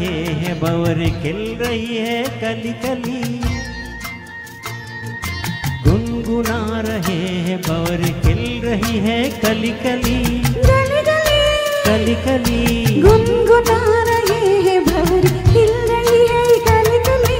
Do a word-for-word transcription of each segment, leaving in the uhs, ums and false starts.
रहे हैं भंवर खिल रही है कली कली, गुनगुना रहे हैं भंवर खिल रही है कली कली, कली कली गुनगुना रहे हैं भंवर खिल रही है कली कली।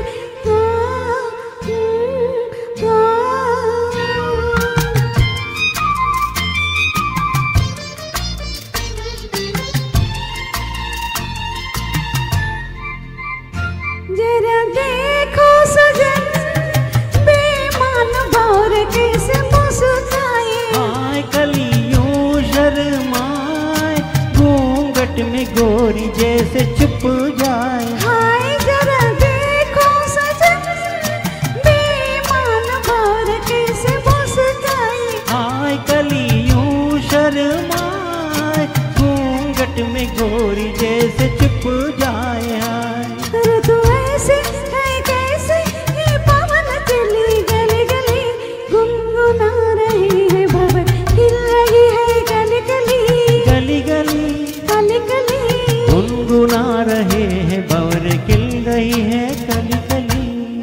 जरा देखो सजन बेईमान भंवर कैसे मुस्काए, आए कलियों शर्माए घूंघट में गोरी जैसे छुप जाए। हाय जरा देखो सजन बेईमान भंवर कैसे मुस्काए, आए कलियों शर्माए घूंघट में गोरी जैसे छुप जाए। आए अरे तू ऐसे है कैसे ये पवन चली गली गली, गुनगुना रही है भंवर खिल रही है गली गली, गली गली गली गली गुनगुना रहे हैं भंवर खिल रही है कली कली।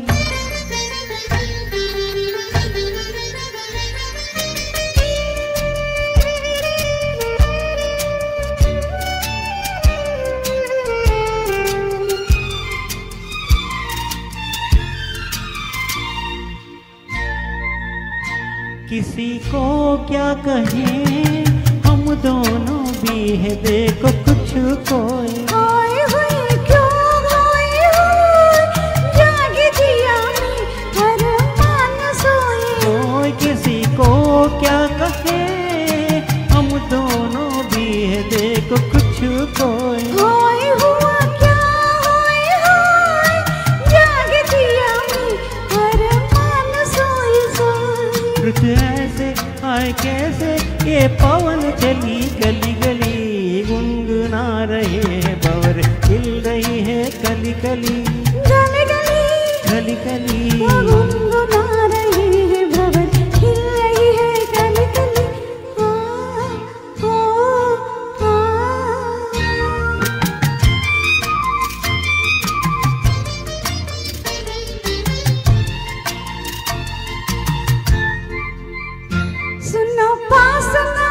किसी को क्या कहें हम दोनों भी है देखो कुछ कोई, हाय हाय क्यों हाय हाय जागी जिया में हर मान सोए, कोई किसी को क्या कहे हम दोनों भी है देखो कुछ कोई। हाय हुआ क्या हाय हाय जागी जिया में हर मान सोए सोए। रुत ऐसे आए कैसे ये पवन चली गली गली, गुनगुना रहे हैं भंवर खिल रही है कली कली, गली गली कली कली गुनगुना रहे हैं भंवर खिल रही है कली कली। आ, आ, सुनो पास ना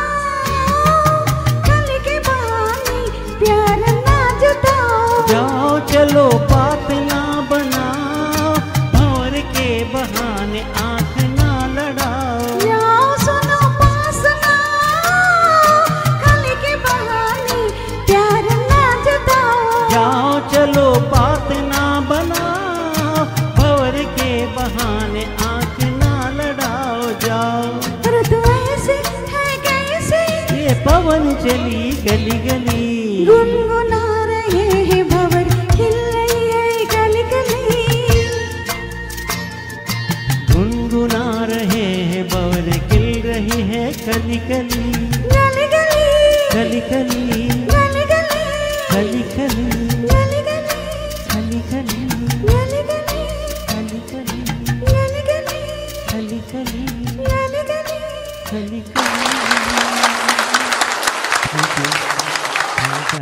कली के बहाने प्यार ना जताओ, जाओ चलो बात ना बनाओ भंवर के बहाने आंख ना लड़ाओ। जाओ सुनो पास ना कली के बहाने प्यार ना जताओ, जाओ चलो बात ना बनाओ भंवर के बहाने आंख ना लड़ाओ। जाओ अरे तू ऐसे है कैसे ये पवन चली गली गली, गुनगुना रहे हैं भंवर खिल रही है कली कली, गुनगुना रहे हैं भंवर खिल रही है कली कली, गली गली कली कली गली गली कली कली गली गली कली कली गली गली कली कली गली गली कली कली गली गली। कली कली।